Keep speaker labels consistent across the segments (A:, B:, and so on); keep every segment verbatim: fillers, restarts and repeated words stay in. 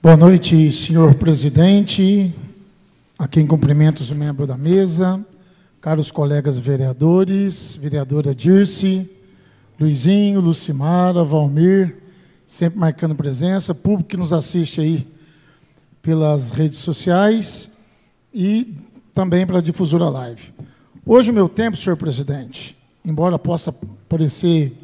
A: Boa noite, senhor presidente, a quem cumprimento os membros da mesa, caros colegas vereadores, vereadora Dirce, Luizinho, Lucimara, Valmir, sempre marcando presença, público que nos assiste aí pelas redes sociais e também pela difusora live. Hoje o meu tempo, senhor presidente, embora possa parecer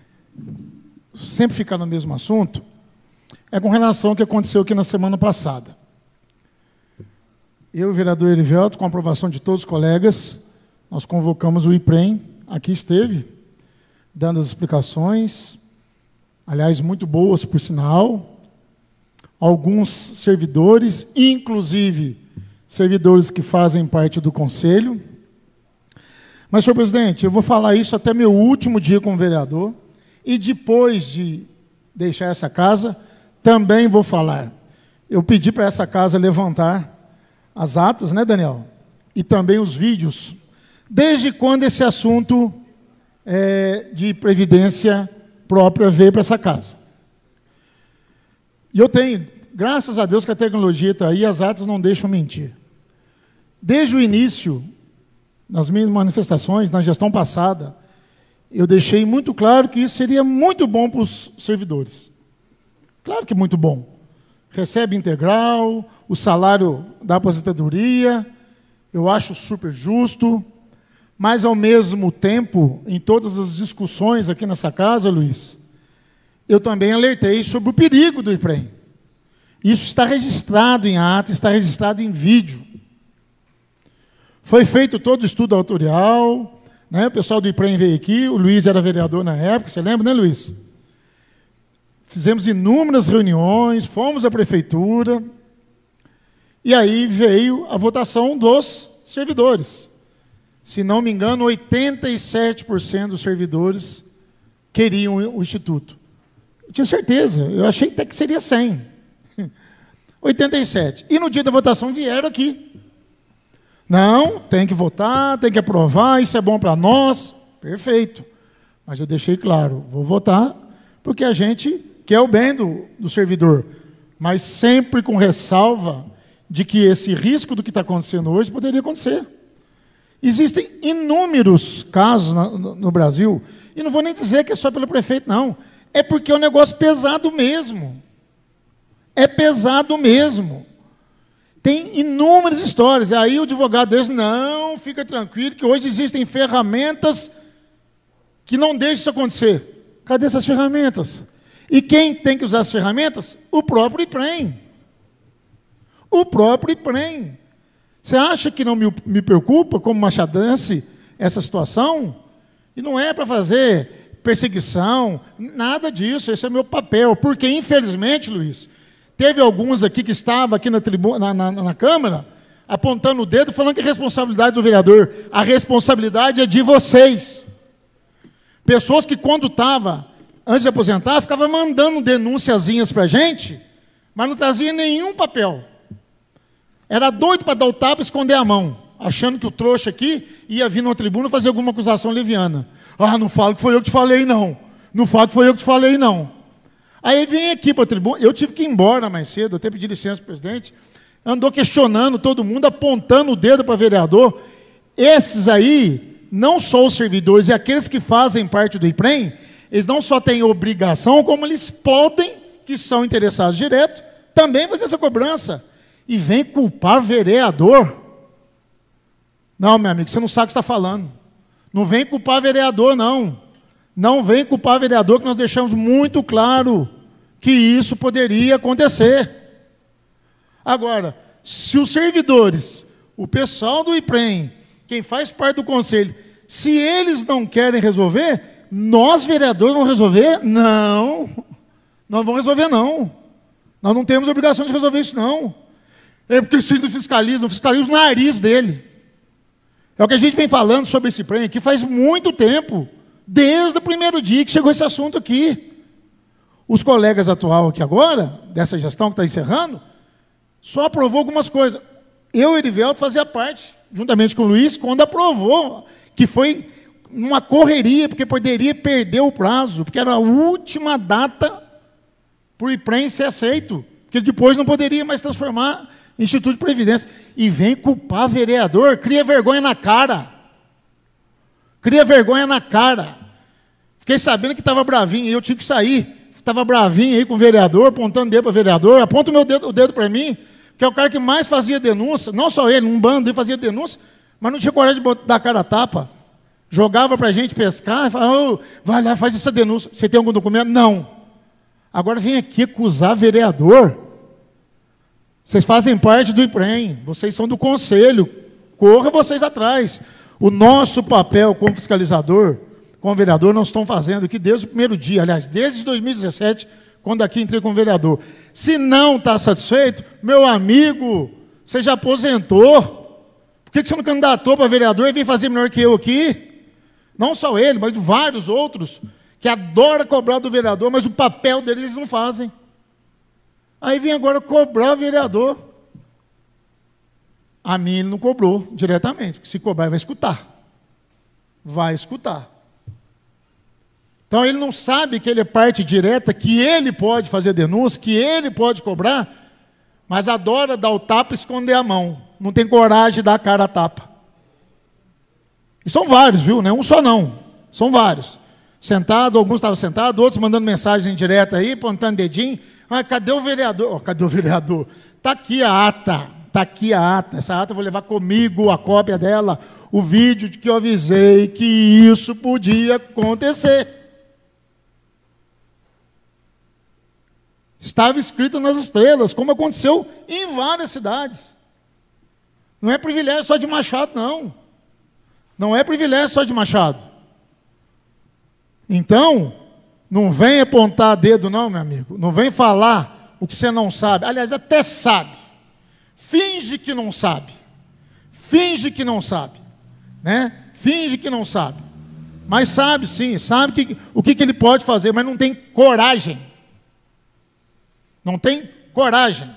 A: sempre ficar no mesmo assunto, é com relação ao que aconteceu aqui na semana passada. Eu e o vereador Erivelto, com a aprovação de todos os colegas, nós convocamos o IPREM, aqui esteve, dando as explicações, aliás, muito boas, por sinal, alguns servidores, inclusive servidores que fazem parte do conselho. Mas, senhor presidente, eu vou falar isso até meu último dia como vereador, e depois de deixar essa casa, também vou falar. Eu pedi para essa casa levantar as atas, né, Daniel? E também os vídeos. Desde quando esse assunto é, de previdência própria veio para essa casa? E eu tenho, graças a Deus que a tecnologia está aí, as atas não deixam mentir. Desde o início, nas minhas manifestações, na gestão passada, eu deixei muito claro que isso seria muito bom para os servidores. Claro que é muito bom. Recebe integral, o salário da aposentadoria, eu acho super justo, mas, ao mesmo tempo, em todas as discussões aqui nessa casa, Luiz, eu também alertei sobre o perigo do IPREM. Isso está registrado em ata, está registrado em vídeo. Foi feito todo o estudo autorial, né? O pessoal do IPREM veio aqui, o Luiz era vereador na época, você lembra, né, Luiz? Fizemos inúmeras reuniões, fomos à prefeitura, e aí veio a votação dos servidores. Se não me engano, oitenta e sete por cento dos servidores queriam o Instituto. Eu tinha certeza, eu achei até que seria cem. oitenta e sete. E no dia da votação vieram aqui. Não, tem que votar, tem que aprovar, isso é bom para nós. Perfeito. Mas eu deixei claro, vou votar, porque a gente quer o bem do, do servidor, mas sempre com ressalva de que esse risco do que está acontecendo hoje poderia acontecer. Existem inúmeros casos na, no, no Brasil, e não vou nem dizer que é só pelo prefeito, não. É porque é um negócio pesado mesmo. É pesado mesmo. Tem inúmeras histórias. E aí o advogado diz, não, fica tranquilo, que hoje existem ferramentas que não deixam isso acontecer. Cadê essas ferramentas? E quem tem que usar as ferramentas? O próprio IPREM. O próprio IPREM. Você acha que não me, me preocupa, como machadense, essa situação? E não é para fazer perseguição, nada disso, esse é meu papel. Porque, infelizmente, Luiz, teve alguns aqui que estavam aqui na, tribuna, na, na, na Câmara, apontando o dedo, falando que é responsabilidade do vereador. A responsabilidade é de vocês. Pessoas que, quando estavam antes de aposentar, ficava mandando denúnciazinhas para a gente, mas não trazia nenhum papel. Era doido para dar o tapa e esconder a mão, achando que o trouxa aqui ia vir numa tribuna fazer alguma acusação leviana. Ah, não falo que foi eu que te falei, não. Não falo que foi eu que te falei, não. Aí vem aqui para a tribuna, eu tive que ir embora mais cedo, até pedi licença para o presidente, andou questionando todo mundo, apontando o dedo para o vereador. Esses aí, não só os servidores, e aqueles que fazem parte do IPREM, eles não só têm obrigação, como eles podem, que são interessados direto, também fazer essa cobrança. E vem culpar vereador. Não, meu amigo, você não sabe o que está falando. Não vem culpar vereador, não. Não vem culpar vereador, que nós deixamos muito claro que isso poderia acontecer. Agora, se os servidores, o pessoal do IPREM, quem faz parte do conselho, se eles não querem resolver, nós, vereadores, vamos resolver? Não. Nós não vamos resolver, não. Nós não temos obrigação de resolver isso, não. É porque se não fiscaliza, não fiscaliza o nariz dele. É o que a gente vem falando sobre esse IPREM aqui faz muito tempo, desde o primeiro dia que chegou esse assunto aqui. Os colegas atuais aqui agora, dessa gestão que está encerrando, só aprovou algumas coisas. Eu e Erivelto fazia parte, juntamente com o Luiz, quando aprovou, que foi uma correria, porque poderia perder o prazo, porque era a última data para o IPREM ser aceito. porque depois não poderia mais transformar em Instituto de Previdência. E vem culpar vereador, cria vergonha na cara. Cria vergonha na cara. Fiquei sabendo que estava bravinho, e eu tive que sair. Estava bravinho aí com o vereador, apontando o dedo para o vereador, aponta o meu dedo, o dedo para mim, que é o cara que mais fazia denúncia, não só ele, um bando, ele fazia denúncia, mas não tinha coragem de dar a cara a tapa. Jogava para a gente pescar, e falava, oh, vai lá, faz essa denúncia. Você tem algum documento? Não. Agora vem aqui acusar vereador. Vocês fazem parte do IPREM, vocês são do conselho, corra vocês atrás. O nosso papel como fiscalizador, como vereador, nós estamos fazendo aqui desde o primeiro dia, aliás, desde dois mil e dezessete, quando aqui entrei como vereador. Se não está satisfeito, meu amigo, você já aposentou, por que você não candidatou para vereador e vem fazer melhor que eu aqui? Não só ele, mas vários outros, que adoram cobrar do vereador, mas o papel deles eles não fazem. Aí vem agora cobrar o vereador. A mim ele não cobrou diretamente, se cobrar ele vai escutar. Vai escutar. Então ele não sabe que ele é parte direta, que ele pode fazer denúncia, que ele pode cobrar, mas adora dar o tapa e esconder a mão. Não tem coragem de dar a cara a tapa. E são vários, viu? Não é um só não. São vários. Sentados, alguns estavam sentados, outros mandando mensagem direta aí, apontando dedinho. Ah, cadê o vereador? Oh, cadê o vereador? Está aqui a ata. Está aqui a ata. Essa ata eu vou levar comigo, a cópia dela, o vídeo de que eu avisei que isso podia acontecer. Estava escrito nas estrelas, como aconteceu em várias cidades. Não é privilégio só de Machado, não. Não é privilégio só de Machado. Então, não vem apontar dedo, não, meu amigo. Não vem falar o que você não sabe. Aliás, até sabe. Finge que não sabe. Finge que não sabe. Né? Finge que não sabe. Mas sabe sim, sabe que, o que, que ele pode fazer, mas não tem coragem. Não tem coragem.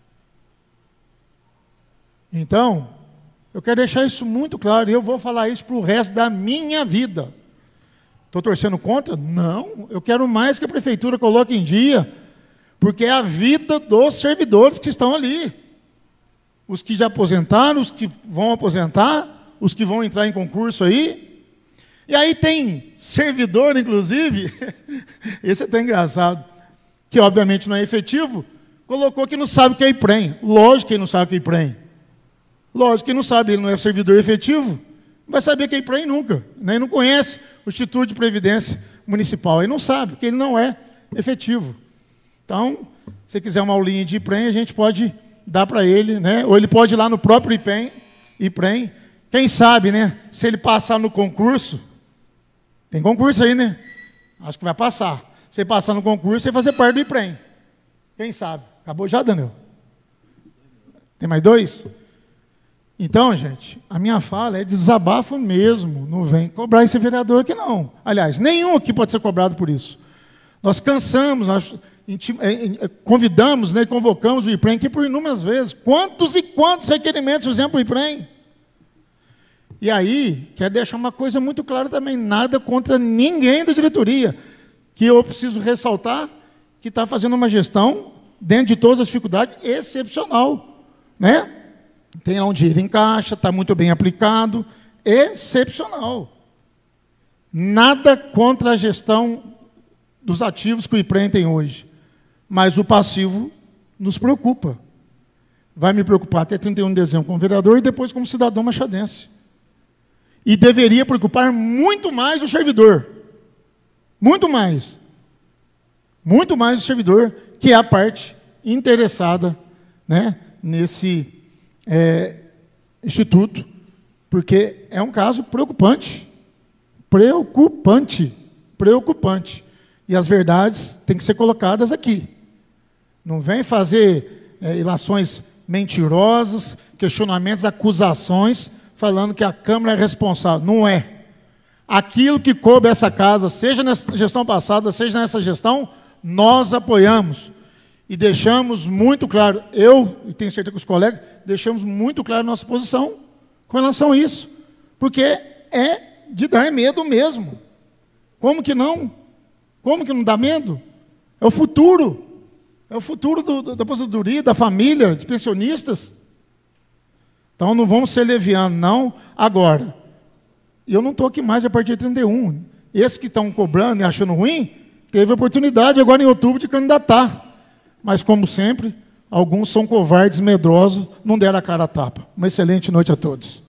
A: Então, eu quero deixar isso muito claro, e eu vou falar isso para o resto da minha vida. Estou torcendo contra? Não, eu quero mais que a prefeitura coloque em dia, porque é a vida dos servidores que estão ali. Os que já aposentaram, os que vão aposentar, os que vão entrar em concurso aí. E aí tem servidor, inclusive, esse é até engraçado, que obviamente não é efetivo, colocou que não sabe o que é IPREM. Lógico que ele não sabe o que é IPREM. Lógico que ele não sabe, ele não é servidor efetivo, não vai saber o que é IPREM nunca. Né? Ele não conhece o Instituto de Previdência Municipal, ele não sabe, porque ele não é efetivo. Então, se quiser uma aulinha de IPREM, a gente pode dar para ele, né? Ou ele pode ir lá no próprio IPREM, IPREM. Quem sabe, né? Se ele passar no concurso, tem concurso aí, né? Acho que vai passar. Se ele passar no concurso, ele vai fazer parte do IPREM. Quem sabe? Acabou já, Daniel? Tem mais dois? Então, gente, a minha fala é desabafo mesmo. Não vem cobrar esse vereador aqui, não. Aliás, nenhum aqui pode ser cobrado por isso. Nós cansamos, nós convidamos, né, convocamos o IPREM aqui por inúmeras vezes. Quantos e quantos requerimentos fizemos para o IPREM? E aí, quero deixar uma coisa muito clara também, nada contra ninguém da diretoria, que eu preciso ressaltar que está fazendo uma gestão, dentro de todas as dificuldades, excepcional. Né? Tem lá um dinheiro em caixa, está muito bem aplicado, excepcional. Nada contra a gestão dos ativos que o IPREM tem hoje. Mas o passivo nos preocupa. Vai me preocupar até trinta e um de dezembro como vereador e depois como cidadão machadense. E deveria preocupar muito mais o servidor. Muito mais. Muito mais o servidor, que é a parte interessada, né, nesse é, instituto, porque é um caso preocupante. Preocupante. Preocupante. E as verdades têm que ser colocadas aqui. Não vem fazer é, ilações mentirosas, questionamentos, acusações, falando que a Câmara é responsável. Não é. Aquilo que coube essa casa, seja nessa gestão passada, seja nessa gestão, nós apoiamos. E deixamos muito claro, eu, e tenho certeza que os colegas, deixamos muito claro a nossa posição com relação a isso. Porque é de dar medo mesmo. Como que não? Como que não dá medo? É o futuro. É o futuro do, da aposentadoria, da família, de pensionistas. Então não vamos ser levianos, não. Agora, eu não estou aqui mais a partir de trinta e um. Esses que estão cobrando e achando ruim, teve a oportunidade agora em outubro de candidatar. Mas, como sempre, alguns são covardes, medrosos, não deram a cara a tapa. Uma excelente noite a todos.